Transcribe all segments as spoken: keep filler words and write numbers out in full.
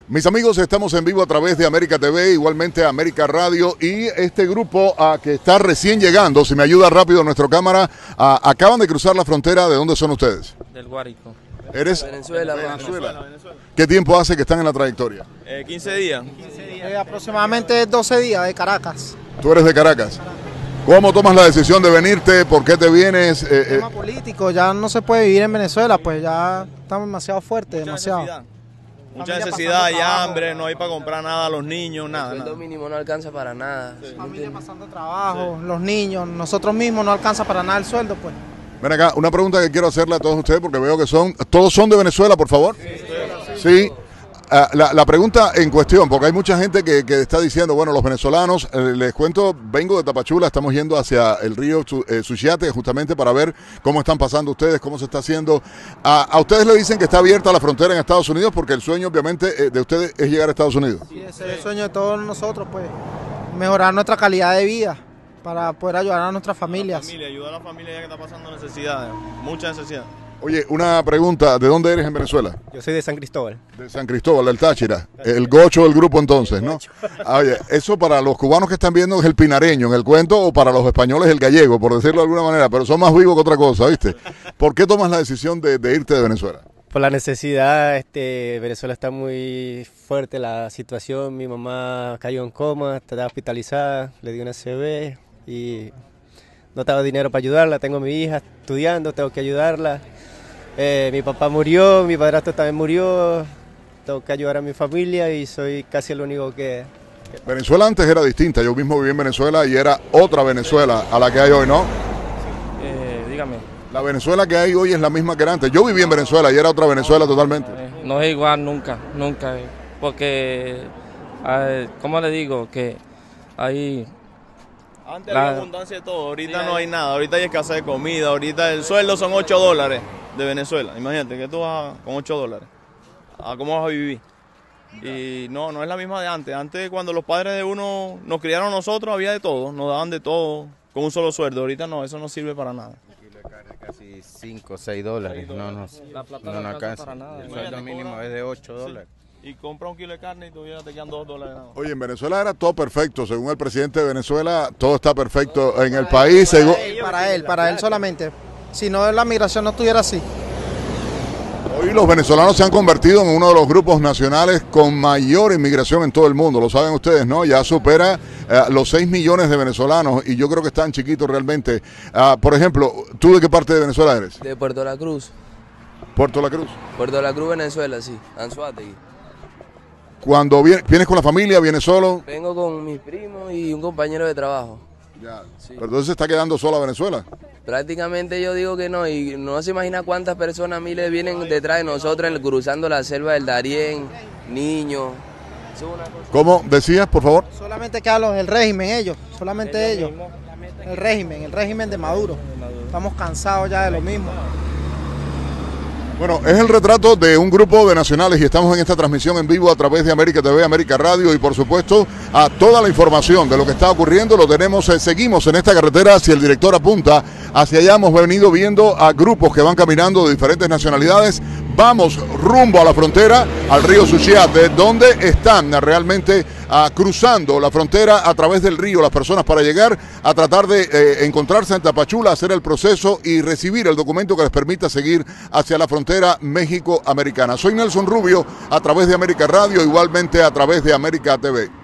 Mis amigos, estamos en vivo a través de América T V, igualmente América Radio, y este grupo uh, que está recién llegando, si me ayuda rápido nuestra cámara, uh, acaban de cruzar la frontera. ¿De dónde son ustedes? Del Guárico. ¿Eres? Venezuela, Venezuela. Venezuela. Venezuela. ¿Qué tiempo hace que están en la trayectoria? Eh, quince días. quince días. Eh, aproximadamente doce días de Caracas. ¿Tú eres de Caracas? ¿Cómo tomas la decisión de venirte? ¿Por qué te vienes? El Eh, tema eh, político, ya no se puede vivir en Venezuela, pues ya estamos demasiado fuertes, demasiado. Necesidad. Mucha Familia necesidad, pasando hay trabajo. hambre, no hay para comprar nada a los niños, nada. El sueldo nada. mínimo no alcanza para nada. Sí. Familia pasando trabajo, los niños, nosotros mismos no alcanza para nada el sueldo, pues. ven acá, una pregunta que quiero hacerle a todos ustedes, porque veo que son, ¿todos son de Venezuela, por favor? Sí. Sí. Uh, la, la pregunta en cuestión, porque hay mucha gente que, que está diciendo, bueno, los venezolanos, eh, les cuento, vengo de Tapachula, estamos yendo hacia el río eh, Suchiate justamente para ver cómo están pasando ustedes, cómo se está haciendo. Uh, a ustedes le dicen que está abierta la frontera en Estados Unidos porque el sueño obviamente eh, de ustedes es llegar a Estados Unidos. Sí, ese es el sueño de todos nosotros, pues, mejorar nuestra calidad de vida para poder ayudar a nuestras familias. La familia, ayudar a la familia ya que está pasando necesidades, mucha necesidad. Oye, una pregunta, ¿de dónde eres en Venezuela? Yo soy de San Cristóbal. De San Cristóbal, del Táchira, el gocho del grupo entonces, ¿no? Ah, oye, eso para los cubanos que están viendo es el pinareño en el cuento, o para los españoles el gallego, por decirlo de alguna manera, pero son más vivos que otra cosa, ¿viste? ¿Por qué tomas la decisión de, de irte de Venezuela? Por la necesidad, este, Venezuela está muy fuerte la situación, mi mamá cayó en coma, está hospitalizada, le dio una C V y no tengo dinero para ayudarla, tengo a mi hija estudiando, tengo que ayudarla. Eh, mi papá murió, mi padrastro también murió, tengo que ayudar a mi familia y soy casi el único que... Venezuela antes era distinta, yo mismo viví en Venezuela y era otra Venezuela a la que hay hoy, ¿no? Eh, dígame. La Venezuela que hay hoy es la misma que era antes. Yo viví en Venezuela y era otra Venezuela totalmente. Eh, no es igual nunca, nunca, eh, porque, eh, ¿cómo le digo? Que hay... Antes La- había abundancia de todo, ahorita Sí, no hay- hay nada, ahorita hay escasez de comida, ahorita el sueldo son ocho dólares de Venezuela. Imagínate que tú vas a- con ocho dólares, ¿a cómo vas a vivir? Y no, no es la misma de antes. Antes cuando los padres de uno nos criaron a nosotros había de todo, nos daban de todo con un solo sueldo. Ahorita no, eso no sirve para nada. Casi cinco o seis dólares, no, no, La plata no no nos alcanza alcanza. para nada. El sueldo mínimo es de ocho dólares. Y compra un kilo de carne y todavía te quedan dos dólares nada más. Oye, en Venezuela era todo perfecto, según el presidente de Venezuela, todo está perfecto en el país. según- Para él, para él solamente. Si no, la migración no estuviera así. Hoy los venezolanos se han convertido en uno de los grupos nacionales con mayor inmigración en todo el mundo, lo saben ustedes, ¿no? Ya supera eh, los seis millones de venezolanos y yo creo que están chiquitos realmente. Ah, por ejemplo, ¿tú de qué parte de Venezuela eres? De Puerto La Cruz. Puerto La Cruz. Puerto La Cruz, Venezuela, sí. Anzoátegui. Cuando vienes, vienes con la familia, vienes solo, Vengo con mis primos y un compañero de trabajo. ya. Sí. Pero entonces se está quedando sola Venezuela. Prácticamente yo digo que no, y no se imagina cuántas personas miles vienen detrás de nosotros en- cruzando la selva del Darién, niños. Eso es una cosa. ¿Cómo decías, por favor? Solamente queda los, el régimen, ellos, solamente ellos. El régimen, el régimen de Maduro. Estamos cansados ya de lo mismo. Bueno, es el retrato de un grupo de nacionales y estamos en esta transmisión en vivo a través de América T V, América Radio y por supuesto a toda la información de lo que está ocurriendo lo tenemos, eh, seguimos en esta carretera hacia el director apunta, hacia allá hemos venido viendo a grupos que van caminando de diferentes nacionalidades, vamos rumbo a la frontera, al río Suchiate, donde están realmente ah, cruzando la frontera a través del río las personas para llegar a tratar de eh, encontrarse en Tapachula, hacer el proceso y recibir el documento que les permita seguir hacia la frontera México-Americana. Soy Nelson Rubio a través de América Radio, igualmente a través de América T V.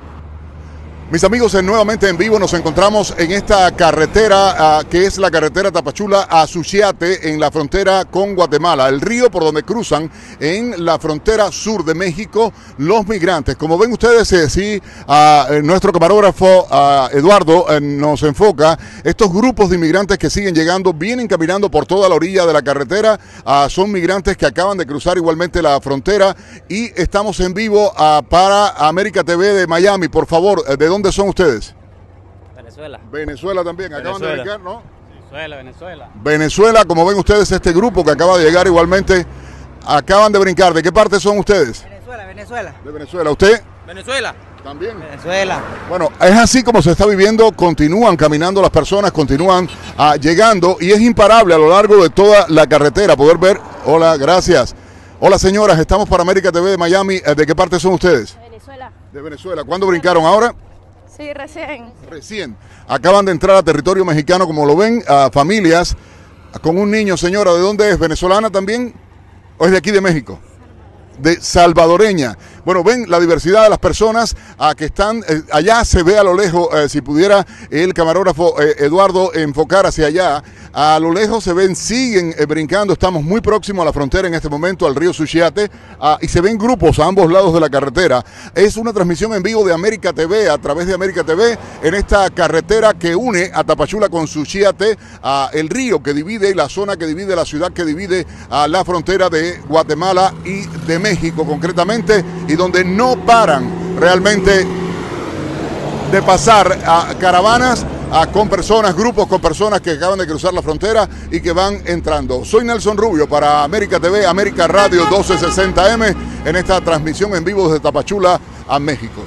Mis amigos, nuevamente en vivo nos encontramos en esta carretera uh, que es la carretera Tapachula a Suchiate en la frontera con Guatemala, el río por donde cruzan en la frontera sur de México los migrantes. Como ven ustedes, eh, sí, uh, nuestro camarógrafo uh, Eduardo uh, nos enfoca estos grupos de inmigrantes que siguen llegando, vienen caminando por toda la orilla de la carretera, uh, son migrantes que acaban de cruzar igualmente la frontera y estamos en vivo uh, para América T V de Miami. Por favor, ¿de dónde son ustedes? Venezuela. Venezuela también, acaban Venezuela. de llegar, ¿no? Venezuela, Venezuela. Venezuela, como ven ustedes, este grupo que acaba de llegar igualmente, acaban de brincar. ¿De qué parte son ustedes? Venezuela, Venezuela. De Venezuela. ¿Usted? Venezuela. También. Venezuela. Bueno, es así como se está viviendo, continúan caminando las personas, continúan ah, llegando y es imparable a lo largo de toda la carretera poder ver, hola, gracias, Hola señoras, estamos para América T V de Miami. ¿De qué parte son ustedes? Venezuela. De Venezuela. ¿Cuándo brincaron ahora? Sí, recién. Recién. Acaban de entrar a territorio mexicano, como lo ven, a familias con un niño. Señora, ¿de dónde es? ¿Venezolana también? ¿O es de aquí de México? De salvadoreña. Bueno, ven la diversidad de las personas a que están, eh, allá se ve a lo lejos, eh, si pudiera el camarógrafo eh, Eduardo enfocar hacia allá, a lo lejos se ven, siguen eh, brincando, estamos muy próximos a la frontera en este momento, al río Suchiate, ah, y se ven grupos a ambos lados de la carretera. Es una transmisión en vivo de América T V, a través de América T V, en esta carretera que une a Tapachula con Suchiate, a el río que divide, la zona que divide, la ciudad que divide a la frontera de Guatemala y de México concretamente, y donde no paran realmente de pasar a caravanas a, con personas, grupos con personas que acaban de cruzar la frontera y que van entrando. Soy Nelson Rubio para América T V, América Radio doce sesenta M, en esta transmisión en vivo desde Tapachula a México.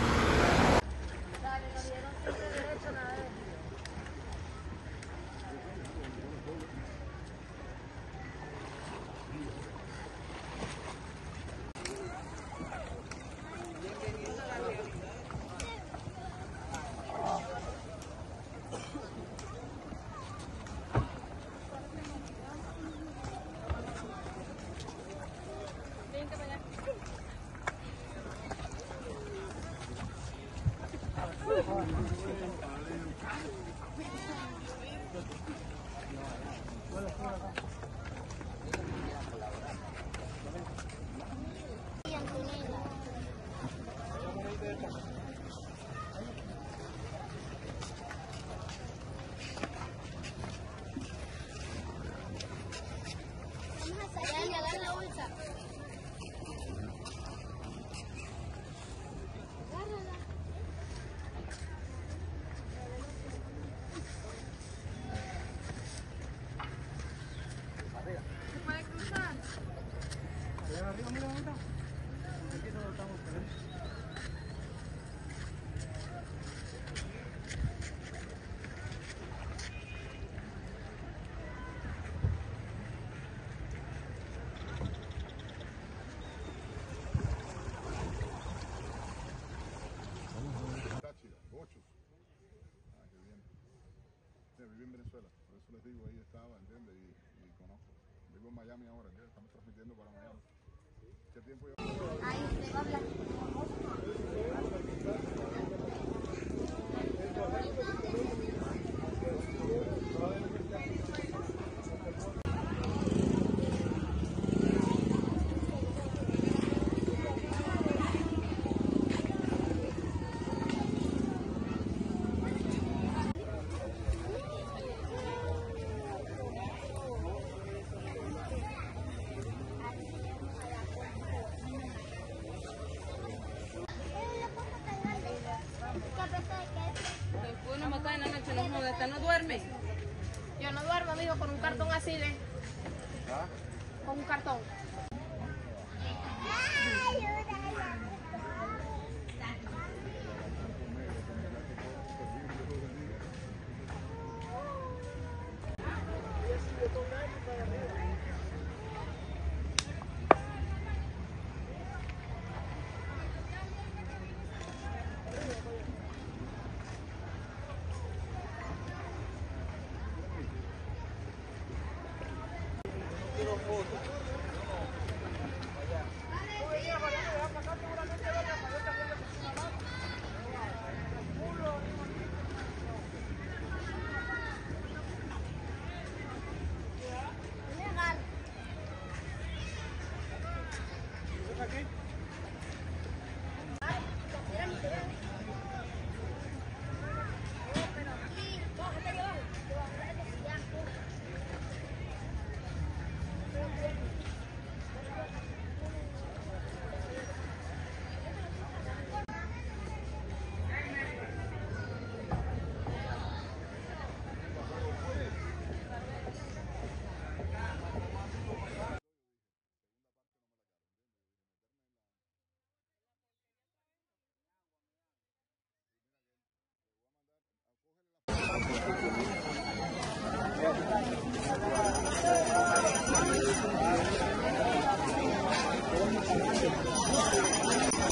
Viví en Venezuela, por eso les digo, ahí estaba, ¿entiendes? Y, y conozco. Vivo en Miami ahora, ¿entiendes? Estamos transmitiendo para Miami. ¿Qué tiempo lleva? Ahí se va a hablar. ¿No duerme? Yo no duermo, mijo, con un cartón así de... ¿Ah? Con un cartón.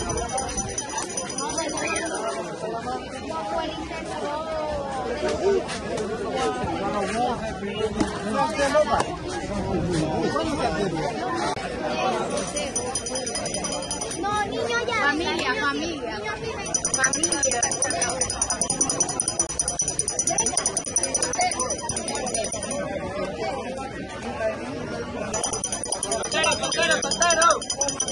No, niño ya. Familia, familia. Familia. ¡Costero, costero, costero!